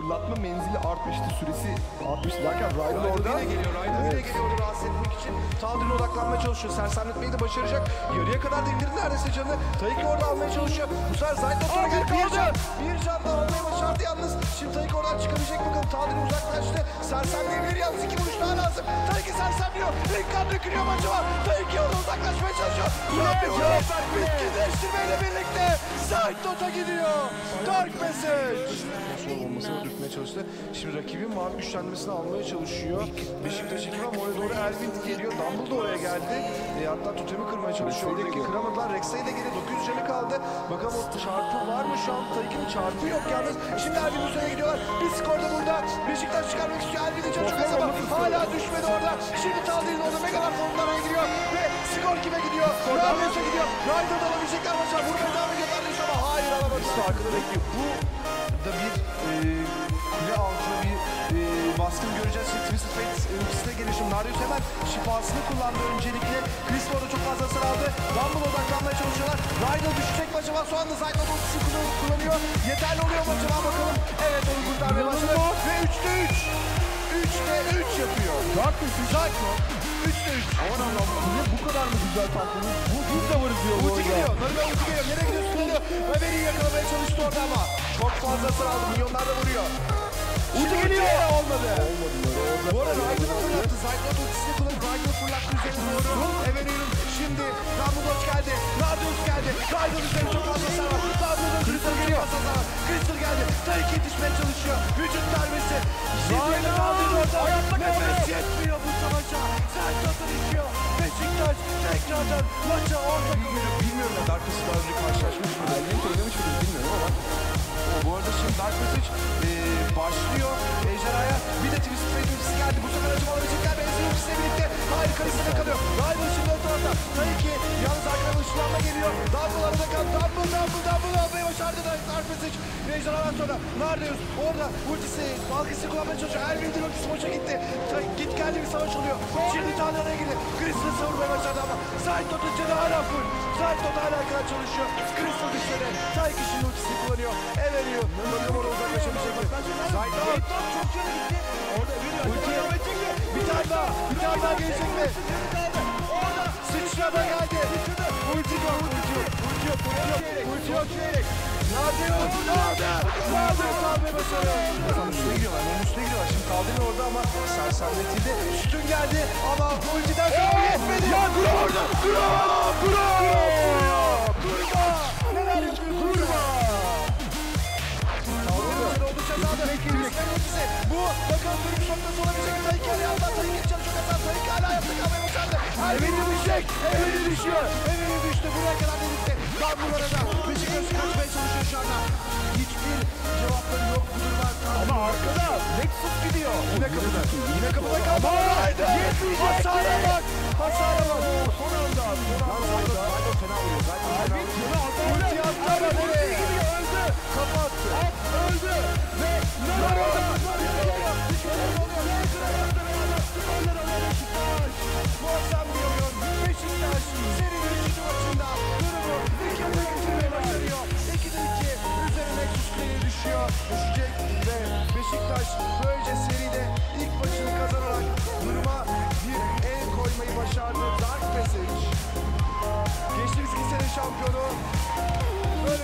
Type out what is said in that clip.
fırlatma menzili artmıştı, süresi artmıştı derken Ryder orada. Yine geliyor, yine geliyor onu rahatsız etmek için. Taldir'e odaklanmaya çalışıyor. Sersemletmeyi de başaracak. Yarıya kadar da indirdi neredeyse canını. Taiki orada almaya çalışıyor. Bu sefer Zayt'la sonra gelip bir can daha almayı başardı yalnız. Şimdi Taiki oradan çıkabilecek bakalım. Taldir uzaklaştı. Sersemleyebilir yalnız. 2 vuruş daha lazım. Taiki sersemliyor. İlk kan dökülüyor maçı var. Taiki orada uzaklaşmaya çalışıyor. Son bir vuruş. Bitkileştirmeyle birlikte Zayt Dota gidiyor. Dark Passage. Olmasını dürtmeye çalıştı. Şimdi rakibin mavi güçlenmesini almaya çalışıyor. Beşiktaş ekibi ama oraya doğru Elvin geliyor. Dumble da oraya geldi. Hatta totemi kırmaya çalışıyor. Oradaki kıramadılar. Rex'e de geri 900 canı kaldı. Bakalım o çarpı var mı şu an? Tayyip'in çarpı yok yalnız. Şimdi Elvin'in üzerine gidiyorlar. Bir skor da burada. Beşiktaş çıkarmak istiyor. Elvin'in canı çok az ama hala düşmedi orada. Şimdi Taldir'in orada Megalar fonlarına giriyor. Ve skor kime gidiyor? Rabios'a gidiyor. Ryder'da alabilecekler maçlar. Vurmaya devam ediyorlar ama hayır alamadı. İşte arkada bekliyor. Bu da bir kule altına bir baskın göreceğiz. Şimdi Twisted Fate ultisine geliyor. Şimdi Narius hemen şifasını kullandı öncelikle. Chris orada çok fazla hasar aldı. Dumble odaklanmaya çalışıyorlar. Ryder düşecek mi acaba? Şu anda Zayt'la ultisini kullanıyor. Yeterli oluyor mu acaba bakalım. Evet onu kurtarmaya başladı. Ve 3'te 3. 3'te 3 yapıyor. Zayt'la 3'te 3. Aman Allah'ım, niye bu kadar mı güzel tatlınız? Biz de varız diyor bu Ulti geliyor. Narıma ulti geliyor. Nereye gidiyorsun geliyor. Ömer'i yakalamaya çalıştı orada ama. Çok fazla hasar aldı. Milyonlar da vuruyor. Ulti geliyor. Olmadı. Bu arada Ryder'ı fırlattı. Zayt'la ultisini kullanıp Ryder'ı fırlattı üzerine doğru. Evelyn'in şimdi Dumbledore geldi. Radius geldi. Ryder üzerine çok fazla hasar var. Dumbledore Crystal geliyor. Crystal geldi. Tayyip yetişmeye çalışıyor. Vücut darbesi. Şimdi Dumbledore nefes yetmiyor bu savaşa. Zayt'la düşüyor. Beşiktaş tekrardan maça orta koyuyor. Bilmiyorum da Dark Passage daha önce karşılaşmış mı? Elvin'i oynamış mıdır bilmiyorum ama. Bu arada şimdi Dark Passage başlıyor Ejderha'ya. Bir de Twisted Fate ultisi geldi. Bu sefer acaba alabilecekler mi? Ezreal ultisiyle birlikte. Hayır Kalista'da kalıyor. Rival şimdi ön tarafta. Taiki yalnız arkadan ışınlanma geliyor. Double arada kaldı. Double almayı başardı Dark Passage. Ve Ejderha'dan sonra Nardeus orada ultisi, balkisi kullanmaya çalışıyor. Elvin'in ultisi maça gitti. Git geldi bir savaş oluyor. Şimdi Tanrı'ya girdi. Crystal savurmaya başladı ama Zayt Dot'un canı hala full. Zayt Dot hala kadar çalışıyor. Crystal düşleri. Taiki şimdi ultisini kullanıyor. Veriyor. Bakalım orada uzaklaşabilecek mi? Zayt Dot çok canı gitti. Orada ulti. Bir tane daha gelecek mi? Orada sıçrada geldi. Ulti yok. Nerede kalmayı başarıyor. Onun üstüne gidiyorlar. Şimdi Taldir'in orada ama sersemletildi. Sütun geldi ama ultiden sonra yetmedi. Ya Gura orada. Gura. Neler yapıyorsun? Gura. Bu bakalım dönüş noktası olabilecek mi? Tayyip hala yaptı. Tayyip'in canı çok azal. Tayyip hala yaptı. Kalmayı başardı. Elvin'i düşecek. Elvin'i düşüyor. Elvin'i düştü. Buraya kadar dedikti. Tam bu arada Beşiktaş'ı kaçmaya çalışıyor şu anda. Hiçbir cevapları yok. Bu durumlar. Ama arkada Nexus gidiyor. Yine kapıda kaldı. Hasara bak. Son anda. Zaydo fena vuruyor. Ulti attı ama nereye? Öldü. Kapattı. Öldü. Ve muazzam bir oyun. Beşiktaş serinin 3. maçında durumu 2'ye getirmeye başarıyor. 2'de 2 üzerine Nexus Play'e düşecek ve Beşiktaş böylece seride ilk maçını kazanarak duruma bir el koymayı başardı. Dark Passage geçtiğimiz 2 sene şampiyonu böyle